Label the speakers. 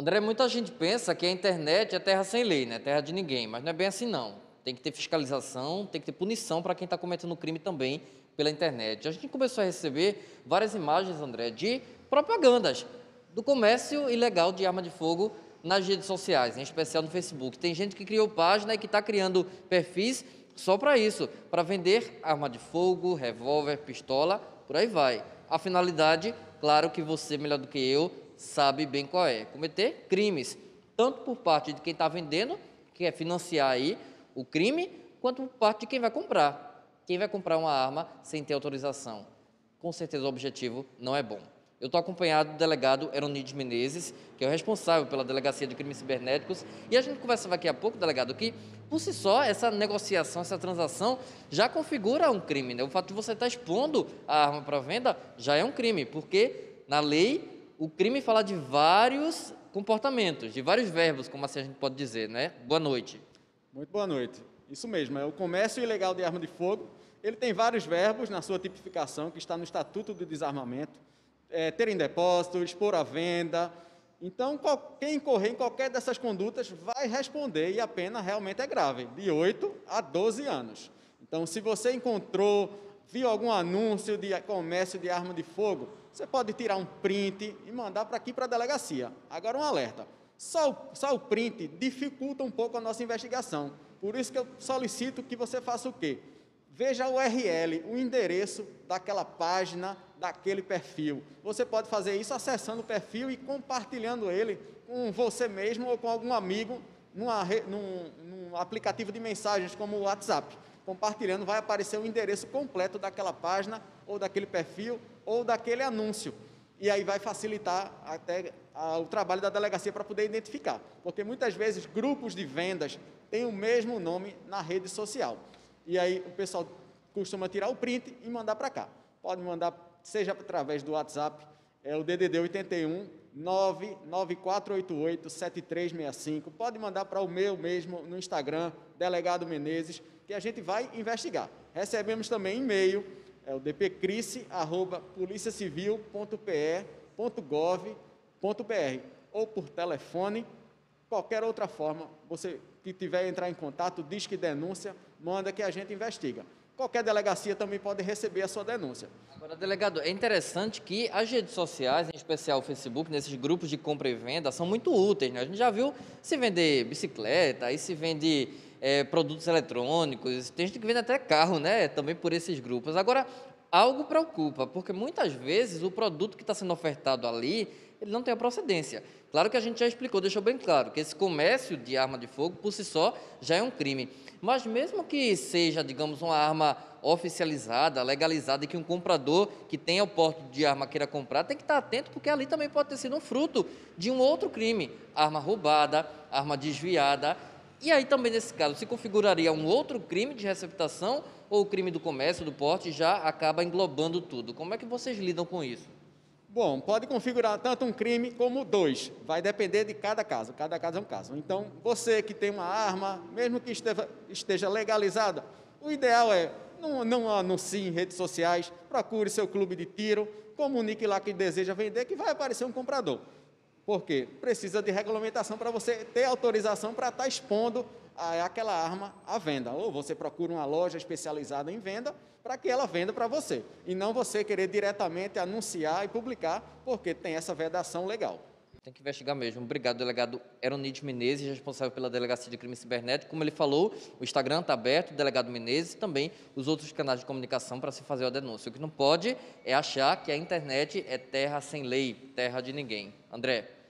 Speaker 1: André, muita gente pensa que a internet é terra sem lei, né? Terra de ninguém, mas não é bem assim não. Tem que ter fiscalização, tem que ter punição para quem está cometendo crime também pela internet. A gente começou a receber várias imagens, André, de propagandas do comércio ilegal de arma de fogo nas redes sociais, em especial no Facebook. Tem gente que criou página e que está criando perfis só para isso, para vender arma de fogo, revólver, pistola, por aí vai. A finalidade, claro que você, melhor do que eu, sabe bem qual é: cometer crimes, tanto por parte de quem está vendendo, que quer financiar aí o crime, quanto por parte de quem vai comprar. Quem vai comprar uma arma sem ter autorização? Com certeza o objetivo não é bom. Eu estou acompanhado do delegado Eronides Menezes, que é o responsável pela Delegacia de Crimes Cibernéticos, e a gente conversava aqui há pouco, delegado, que por si só essa negociação, essa transação já configura um crime, né? O fato de você estar expondo a arma para venda já é um crime, porque na lei o crime fala de vários comportamentos, de vários verbos, como assim a gente pode dizer, né? Boa noite.
Speaker 2: Muito boa noite. Isso mesmo, é o comércio ilegal de arma de fogo. Ele tem vários verbos na sua tipificação, que está no Estatuto do Desarmamento. Ter em depósito, expor à venda. Então, quem incorrer em qualquer dessas condutas vai responder, e a pena realmente é grave, de 8 a 12 anos. Então, se você encontrou, viu algum anúncio de comércio de arma de fogo, você pode tirar um print e mandar para aqui para a delegacia. Agora, um alerta: só o print dificulta um pouco a nossa investigação. Por isso que eu solicito que você faça o quê? Veja o URL, o endereço daquela página, daquele perfil. Você pode fazer isso acessando o perfil e compartilhando ele com você mesmo ou com algum amigo num aplicativo de mensagens como o WhatsApp. Compartilhando, vai aparecer o endereço completo daquela página ou daquele perfil ou daquele anúncio. E aí vai facilitar até o trabalho da delegacia para poder identificar. Porque muitas vezes grupos de vendas têm o mesmo nome na rede social. E aí o pessoal costuma tirar o print e mandar para cá. Pode mandar, seja através do WhatsApp, o DDD 81 99488 7365. Pode mandar para o meu mesmo no Instagram, Delegado Menezes, que a gente vai investigar. Recebemos também e-mail, o dpcrice@policiacivil.pe.gov.br, ou por telefone. Qualquer outra forma, você que tiver entrar em contato, diz que denúncia, manda que a gente investiga. Qualquer delegacia também pode receber a sua denúncia.
Speaker 1: Agora, delegado, é interessante que as redes sociais, em especial o Facebook, nesses grupos de compra e venda, são muito úteis, né? A gente já viu se vender bicicleta, aí se vende produtos eletrônicos, tem gente que vende até carro, né? Também por esses grupos. Agora, algo preocupa, porque muitas vezes o produto que está sendo ofertado ali, ele não tem a procedência. Claro que a gente já explicou, deixou bem claro, que esse comércio de arma de fogo, por si só, já é um crime. Mas mesmo que seja, digamos, uma arma oficializada, legalizada, e que um comprador que tenha o porte de arma queira comprar, tem que estar atento, porque ali também pode ter sido um fruto de um outro crime. Arma roubada, arma desviada. E aí também, nesse caso, se configuraria um outro crime de receptação, ou o crime do comércio, do porte, já acaba englobando tudo? Como é que vocês lidam com isso?
Speaker 2: Bom, pode configurar tanto um crime como dois. Vai depender de cada caso é um caso. Então, você que tem uma arma, mesmo que esteja legalizada, o ideal é não anuncie em redes sociais, procure seu clube de tiro, comunique lá que deseja vender, que vai aparecer um comprador. Por quê? Precisa de regulamentação para você ter autorização para estar expondo aquela arma à venda. Ou você procura uma loja especializada em venda para que ela venda para você. E não você querer diretamente anunciar e publicar, porque tem essa vedação legal.
Speaker 1: Tem que investigar mesmo. Obrigado, delegado Eronides Menezes, responsável pela Delegacia de Crime Cibernético. Como ele falou, o Instagram está aberto, delegado Menezes, e também os outros canais de comunicação para se fazer a denúncia. O que não pode é achar que a internet é terra sem lei, terra de ninguém. André.